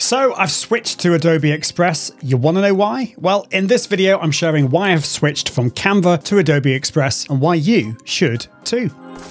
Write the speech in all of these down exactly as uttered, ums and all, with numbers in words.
So I've switched to Adobe Express. You want to know why? Well, in this video, I'm sharing why I've switched from Canva to Adobe Express and why you should too.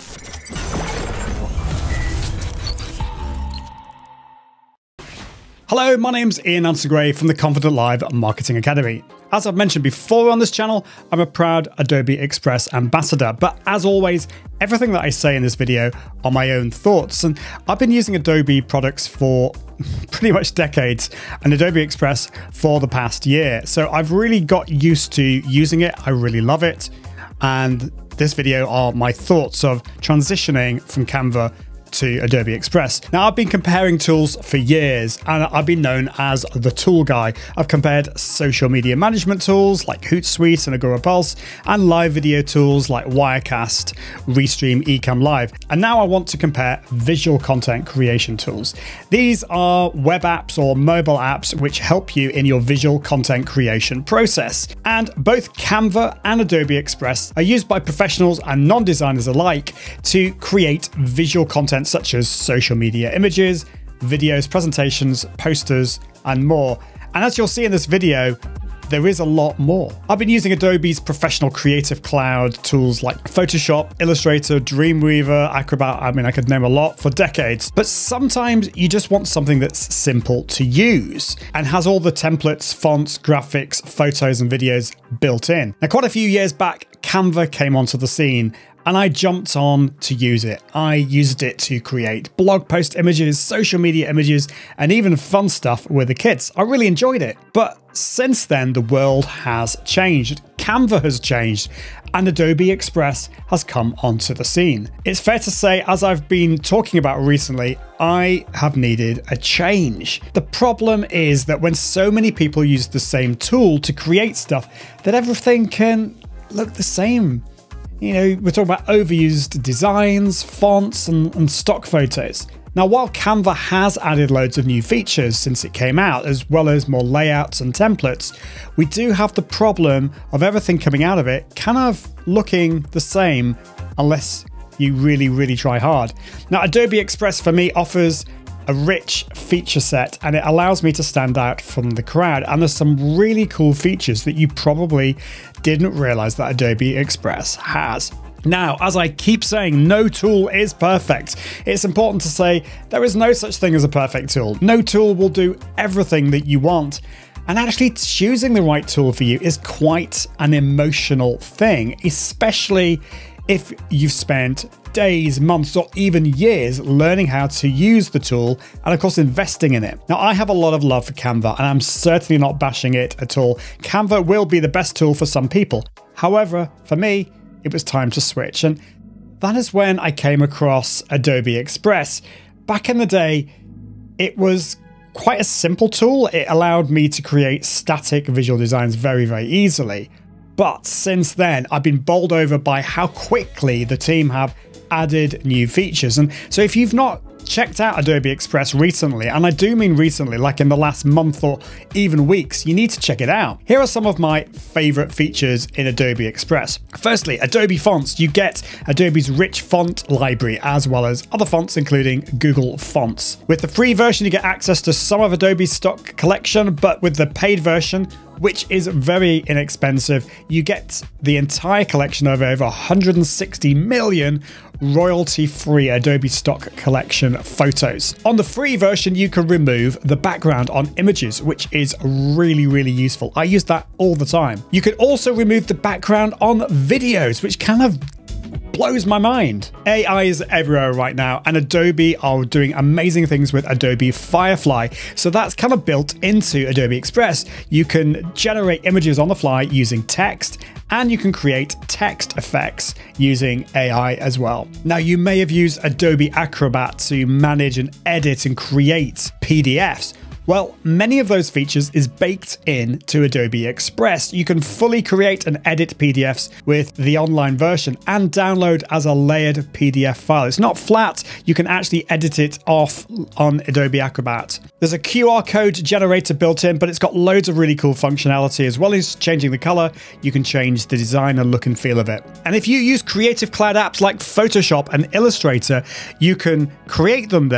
Hello, my name's Ian Answer-Gray from the Confident Live Marketing Academy. As I've mentioned before on this channel, I'm a proud Adobe Express ambassador, but as always, everything that I say in this video are my own thoughts, and I've been using Adobe products for pretty much decades and Adobe Express for the past year. So I've really got used to using it. I really love it. And this video are my thoughts of transitioning from Canva to Adobe Express. Now, I've been comparing tools for years and I've been known as the tool guy. I've compared social media management tools like Hootsuite and Agora Pulse and live video tools like Wirecast, Restream, Ecamm Live. And now I want to compare visual content creation tools. These are web apps or mobile apps which help you in your visual content creation process. And both Canva and Adobe Express are used by professionals and non-designers alike to create visual content such as social media images, videos, presentations, posters, and more. And as you'll see in this video, there is a lot more. I've been using Adobe's professional creative cloud tools like Photoshop, Illustrator, Dreamweaver, Acrobat, I mean, I could name a lot, for decades. But sometimes you just want something that's simple to use and has all the templates, fonts, graphics, photos, and videos built in. Now, quite a few years back, Canva came onto the scene and I jumped on to use it. I used it to create blog post images, social media images, and even fun stuff with the kids. I really enjoyed it. But since then, the world has changed. Canva has changed and Adobe Express has come onto the scene. It's fair to say, as I've been talking about recently, I have needed a change. The problem is that when so many people use the same tool to create stuff, that everything can look the same. You know, we're talking about overused designs, fonts, and, and stock photos. Now, while Canva has added loads of new features since it came out, as well as more layouts and templates, we do have the problem of everything coming out of it kind of looking the same unless you really, really try hard. Now, Adobe Express for me offers a rich feature set and it allows me to stand out from the crowd. And there's some really cool features that you probably didn't realize that Adobe Express has. Now, as I keep saying, no tool is perfect. It's important to say there is no such thing as a perfect tool. No tool will do everything that you want. And actually choosing the right tool for you is quite an emotional thing, especially if you've spent days, months, or even years learning how to use the tool and of course investing in it. Now, I have a lot of love for Canva and I'm certainly not bashing it at all. Canva will be the best tool for some people. However, for me, it was time to switch. And that is when I came across Adobe Express. Back in the day, it was quite a simple tool. It allowed me to create static visual designs very, very easily. But since then, I've been bowled over by how quickly the team have added new features. And so if you've not checked out Adobe Express recently, and I do mean recently, like in the last month or even weeks, you need to check it out. Here are some of my favorite features in Adobe Express. Firstly, Adobe Fonts. You get Adobe's rich font library as well as other fonts, including Google Fonts. With the free version, you get access to some of Adobe's stock collection, but with the paid version, which is very inexpensive, you get the entire collection of over one hundred sixty million royalty-free Adobe stock collection photos. On the free version, you can remove the background on images, which is really, really useful. I use that all the time. You can also remove the background on videos, which kind of blows my mind. A I is everywhere right now, and Adobe are doing amazing things with Adobe Firefly. So that's kind of built into Adobe Express. You can generate images on the fly using text, and you can create text effects using A I as well. Now, you may have used Adobe Acrobat to manage and edit and create P D Fs. Well, many of those features is baked in to Adobe Express. You can fully create and edit P D Fs with the online version and download as a layered P D F file. It's not flat. You can actually edit it off on Adobe Acrobat. There's a Q R code generator built in, but it's got loads of really cool functionality. As well as changing the color, you can change the design and look and feel of it. And if you use Creative Cloud apps like Photoshop and Illustrator, you can create them there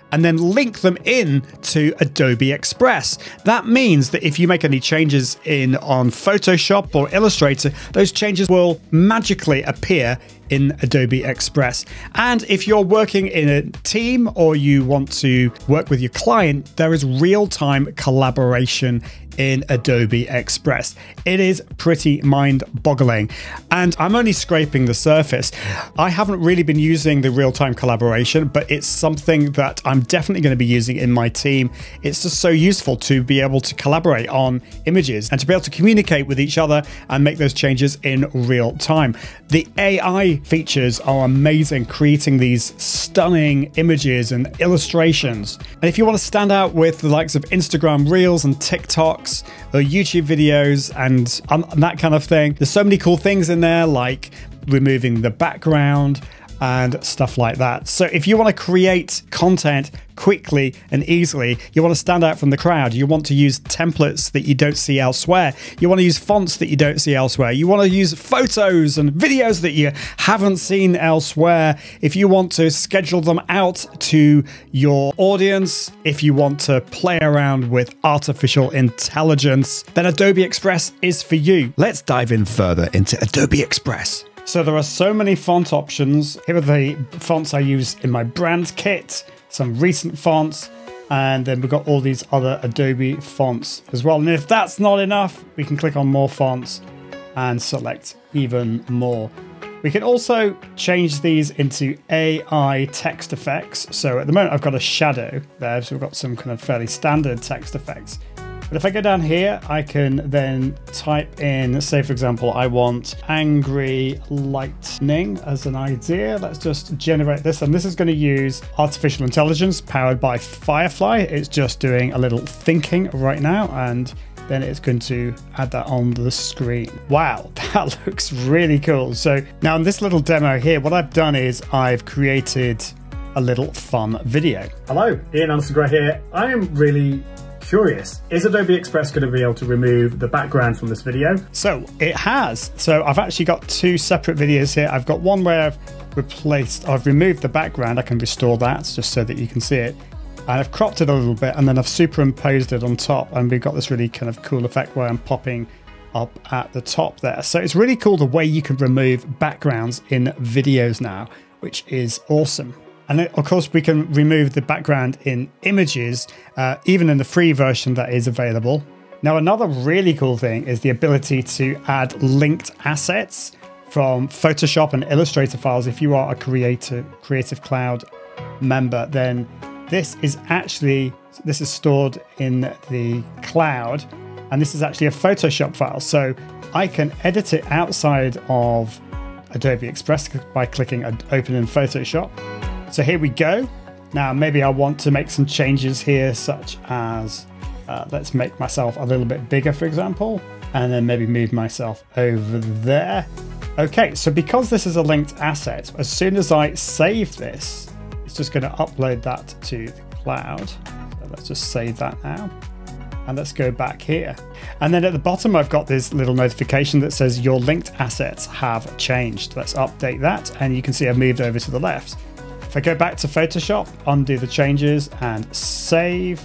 and then link them in to Adobe Express. That means that if you make any changes in on Photoshop or Illustrator, those changes will magically appear in Adobe Express. And if you're working in a team or you want to work with your client, there is real-time collaboration in Adobe Express. It is pretty mind-boggling, and I'm only scraping the surface. I haven't really been using the real-time collaboration, but it's something that I'm definitely going to be using in my team. It's just so useful to be able to collaborate on images and to be able to communicate with each other and make those changes in real time. The A I features are amazing, creating these stunning images and illustrations. And if you want to stand out with the likes of Instagram Reels and TikToks or YouTube videos and, and that kind of thing, there's so many cool things in there, like removing the background and stuff like that. So if you want to create content quickly and easily, you want to stand out from the crowd, you want to use templates that you don't see elsewhere, you want to use fonts that you don't see elsewhere, you want to use photos and videos that you haven't seen elsewhere, if you want to schedule them out to your audience, if you want to play around with artificial intelligence, then Adobe Express is for you. Let's dive in further into Adobe Express. So there are so many font options. Here are the fonts I use in my brand kit, some recent fonts, and then we've got all these other Adobe fonts as well. And if that's not enough, we can click on more fonts and select even more. We can also change these into A I text effects. So at the moment I've got a shadow there, so we've got some kind of fairly standard text effects. But if I go down here, I can then type in, say for example, I want angry lightning as an idea. Let's just generate this. And this is going to use artificial intelligence powered by Firefly. It's just doing a little thinking right now, and then it's going to add that on the screen. Wow, that looks really cool. So now in this little demo here, what I've done is I've created a little fun video. Hello, Ian Anderson-Gray here. I am really curious, is Adobe Express going to be able to remove the background from this video? So it has. So I've actually got two separate videos here. I've got one where I've replaced, I've removed the background. I can restore that just so that you can see it. And I've cropped it a little bit, and then I've superimposed it on top, and we've got this really kind of cool effect where I'm popping up at the top there. So it's really cool the way you can remove backgrounds in videos now, which is awesome. And of course, we can remove the background in images, uh, even in the free version that is available. Now, another really cool thing is the ability to add linked assets from Photoshop and Illustrator files. If you are a creator, Creative Cloud member, then this is actually, this is stored in the cloud, and this is actually a Photoshop file. So I can edit it outside of Adobe Express by clicking Open in Photoshop. So here we go. Now, maybe I want to make some changes here, such as, uh, let's make myself a little bit bigger, for example, and then maybe move myself over there. Okay, so because this is a linked asset, as soon as I save this, it's just going to upload that to the cloud. So let's just save that now. And let's go back here. And then at the bottom, I've got this little notification that says your linked assets have changed. Let's update that. And you can see I've moved over to the left. If I go back to Photoshop, undo the changes and save,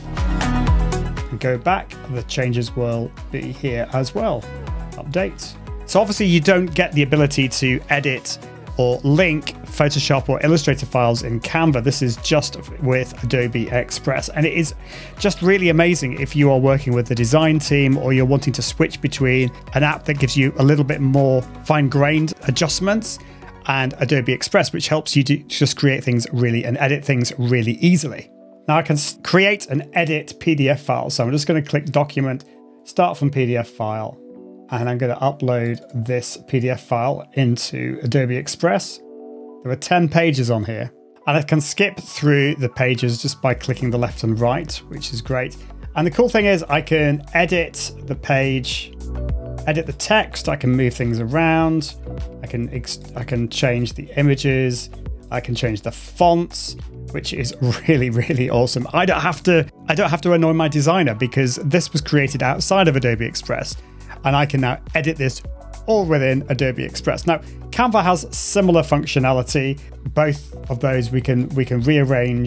and go back, the changes will be here as well. Update. So obviously you don't get the ability to edit or link Photoshop or Illustrator files in Canva. This is just with Adobe Express. And it is just really amazing if you are working with the design team or you're wanting to switch between an app that gives you a little bit more fine-grained adjustments and Adobe Express, which helps you to just create things really and edit things really easily. Now I can create and edit P D F files. So I'm just going to click Document, Start from P D F File, and I'm going to upload this P D F file into Adobe Express. There are ten pages on here, and I can skip through the pages just by clicking the left and right, which is great. And the cool thing is I can edit the page, edit the text, I can move things around, I can I can change the images, I can change the fonts, which is really, really awesome. I don't have to I don't have to annoy my designer because this was created outside of Adobe Express, and I can now edit this all within Adobe Express. Now, Canva has similar functionality. Both of those we can we can rearrange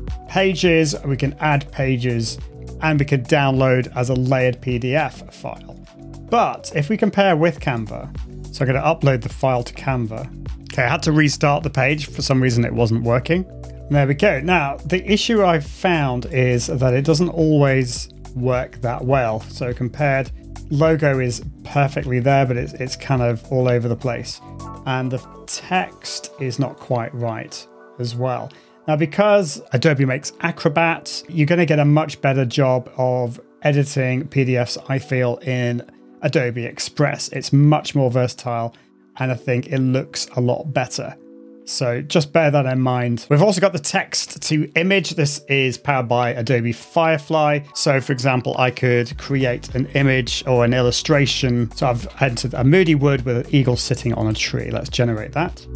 pages, we can add pages, and we can download as a layered P D F file. But if we compare with Canva, so I'm going to upload the file to Canva. Okay, I had to restart the page. For some reason, it wasn't working. There we go. Now, the issue I've found is that it doesn't always work that well. So compared, logo is perfectly there, but it's, it's kind of all over the place. And the text is not quite right as well. Now, because Adobe makes Acrobat, you're going to get a much better job of editing P D Fs, I feel, in Adobe Express. It's much more versatile, and I think it looks a lot better. So just bear that in mind. We've also got the text to image. This is powered by Adobe Firefly. So for example, I could create an image or an illustration. So I've entered a moody wood with an eagle sitting on a tree. Let's generate that.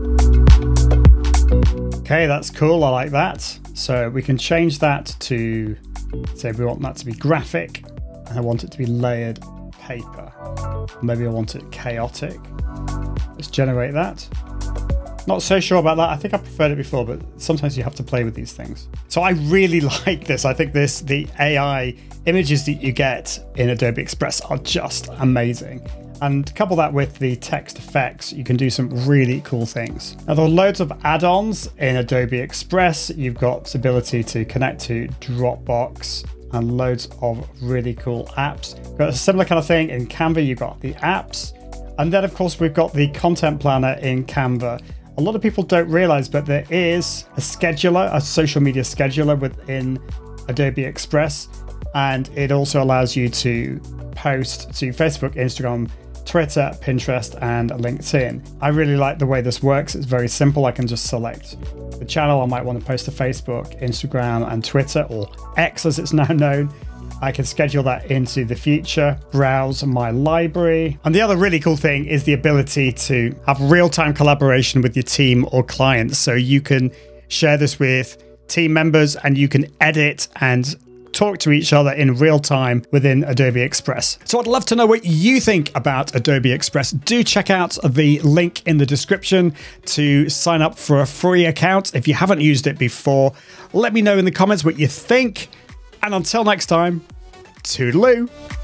Okay, that's cool. I like that. So we can change that to, say we want that to be graphic, and I want it to be layered paper. Maybe I want it chaotic. Let's generate that. Not so sure about that. I think I preferred it before, but sometimes you have to play with these things. So I really like this. I think this, the A I images that you get in Adobe Express are just amazing. And couple that with the text effects, you can do some really cool things. Now, there are loads of add-ons in Adobe Express. You've got the ability to connect to Dropbox and loads of really cool apps. We've got a similar kind of thing in Canva. You've got the apps. And then, of course, we've got the content planner in Canva. A lot of people don't realize, but there is a scheduler, a social media scheduler within Adobe Express. And it also allows you to post to Facebook, Instagram, Twitter, Pinterest, and LinkedIn. I really like the way this works. It's very simple. I can just select the channel I might want to post to Facebook, Instagram, and Twitter, or X as it's now known. I can schedule that into the future, browse my library. And the other really cool thing is the ability to have real-time collaboration with your team or clients. So you can share this with team members and you can edit and talk to each other in real time within Adobe Express. So I'd love to know what you think about Adobe Express. Do check out the link in the description to sign up for a free account. If you haven't used it before, let me know in the comments what you think. And until next time, toodaloo.